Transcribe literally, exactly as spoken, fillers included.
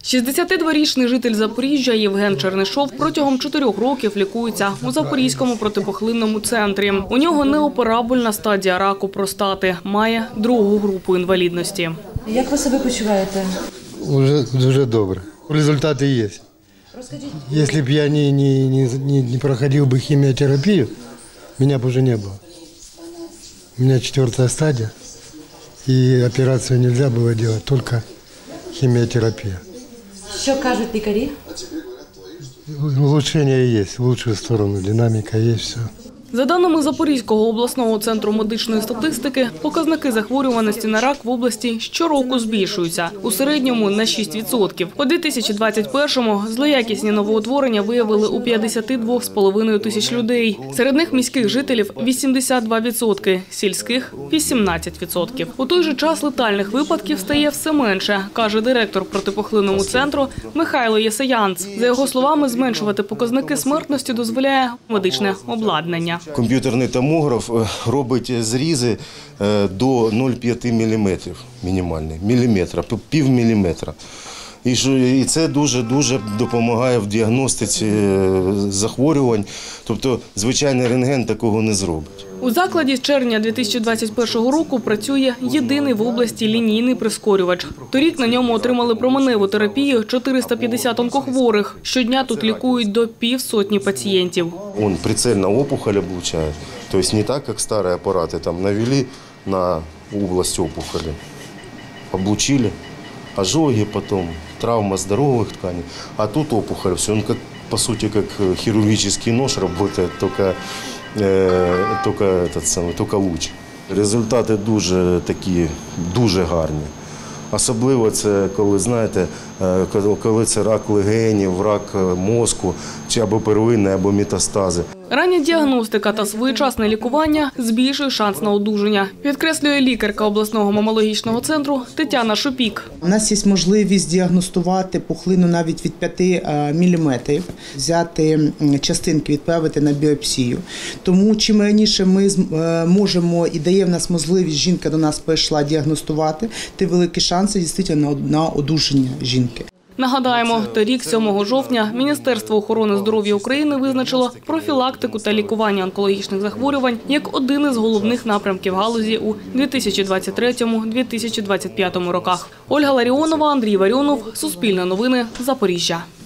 шістдесятидворічний житель Запоріжжя Євген Чернишов протягом чотирьох років лікується у Запорізькому протипухлинному центрі. У нього неоперабельна стадія раку простати, має другу групу інвалідності. Як ви себе почуваєте? Уже дуже добре. Результати є. Якщо б я не, не, не, не проходив би хіміотерапію, мене б вже не було. У мене четверта стадія, і операцію не можна було робити, тільки хіміотерапія. Що кажуть лікарі? Улучшення є, в лучшу сторону, динаміка є, все. За даними Запорізького обласного центру медичної статистики, показники захворюваності на рак в області щороку збільшуються. У середньому на шість відсотків. У дві тисячі двадцять першому злоякісні новоутворення виявили у п'ятдесят два з половиною тисяч людей. Серед них міських жителів – вісімдесят два відсотки, сільських – вісімнадцять відсотків. У той же час летальних випадків стає все менше, каже директор протипухлинному центру Михайло Єсаянц. За його словами, зменшувати показники смертності дозволяє медичне обладнання. Комп'ютерний томограф робить зрізи до нуль цілих п'ять міліметрів мінімальний, міліметра, пів міліметра. І це дуже-дуже допомагає в діагностиці захворювань, тобто звичайний рентген такого не зробить. У закладі з червня дві тисячі двадцять першого року працює єдиний в області лінійний прискорювач. Торік на ньому отримали променеву терапію чотириста п'ятдесят онкохворих. Щодня тут лікують до півсотні пацієнтів. Он прицельно опухоль облучает, то есть не так, как старые аппараты, там навели на область опухоли, облучили, ожоги потом, травма здоровых тканей, а тут опухоль, все, он как, по сути, как хирургический нож работает, только Тільки, этот самий, тільки луч. Результати дуже такі, дуже гарні. Особливо це, коли, знаєте, коли це рак легенів, рак мозку, чи або первинний, або метастази. Рання діагностика та своєчасне лікування збільшують шанс на одужання, підкреслює лікарка обласного мамологічного центру Тетяна Шупік. У нас є можливість діагностувати пухлину навіть від п'яти міліметрів, взяти частинки, відправити на біопсію. Тому чим раніше ми можемо і дає в нас можливість, жінка до нас прийшла діагностувати, тим великі шанси дійсно на одужання жінки. Нагадаємо, торік, сьомого жовтня, Міністерство охорони здоров'я України визначило профілактику та лікування онкологічних захворювань як один із головних напрямків галузі у дві тисячі двадцять третьому - дві тисячі двадцять п'ятому роках. Ольга Ларіонова, Андрій Варіонов, Суспільне новини, Запоріжжя.